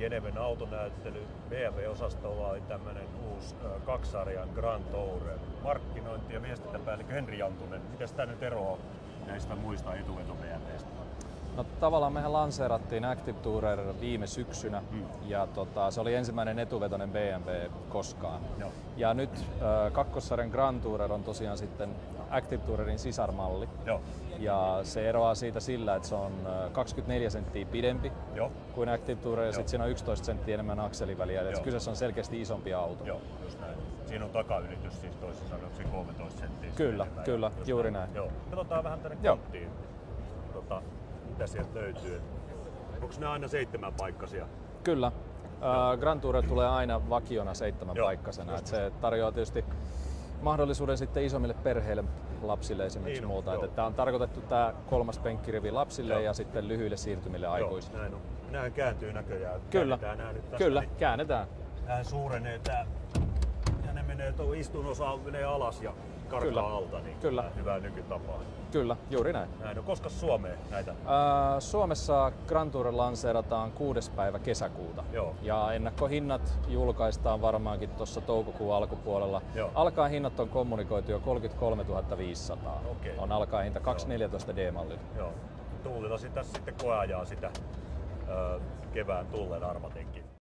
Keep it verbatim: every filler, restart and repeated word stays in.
Geneven autonäyttely. B M W-osastolla oli tämmöinen uusi äh, kaksisarjan Grand Tourer. Markkinointi- ja viestintäpäällikkö Henri Jantunen. Mitäs tämä nyt eroaa näistä muista etuveto B M W:stä? No tavallaan mehän lanseerattiin Active Tourer viime syksynä hmm. ja tota, se oli ensimmäinen etuvetoinen B M W koskaan. Joo. Ja nyt äh, kakkossarjan Grand Tourer on tosiaan sitten Active Tourerin sisarmalli. Joo. Ja se eroaa siitä sillä, että se on kaksikymmentäneljä senttiä pidempi Joo. kuin Active Tourer ja sitten siinä on yksitoista senttiä enemmän akseliväliä. Eli kyseessä on selkeästi isompi auto. Joo, just näin. Siinä on takaylitys siis toisin sanoen kolmetoista senttiä. Kyllä, kyllä, juuri näin. näin. Joo. Katsotaan vähän tänne konttiin, tota, mitä sieltä löytyy. Onko ne aina seitsemän paikkasia? Kyllä. Uh, Grand Tourer tulee aina vakiona seitsemän Joo, paikkaisena. Et se tarjoaa tietysti mahdollisuuden sitten isommille perheille, lapsille esimerkiksi niin, muuta. Että tämä on tarkoitettu tämä kolmas penkkirivi lapsille Joo. ja sitten lyhyille siirtymille aikuisille. Näin on. Nämähän kääntyy näköjään. Kyllä, nämä nyt tässä, Kyllä niin, käännetään. Nämä suurenee tää, ja ne menee, tuo istunosa menee alas ja karkaa Kyllä. alta, niin Kyllä. hyvää nykytapaa. Kyllä, juuri näin. näin. No, koska Suomeen näitä? Ää, Suomessa Grand Tourer lanseerataan kuudes päivä kesäkuuta. Joo. Ja ennakkohinnat julkaistaan varmaankin tuossa toukokuun alkupuolella. Joo. Alkaa hinnat on kommunikoitu jo kolmekymmentäkolmetuhatta viisisataa. Okei. On alkaa hinta kaksisataaneljätoista D-mallilla. Joo. Tuulilla sitä sitten koeajaa sitä ö, kevään tullen arvatenkin.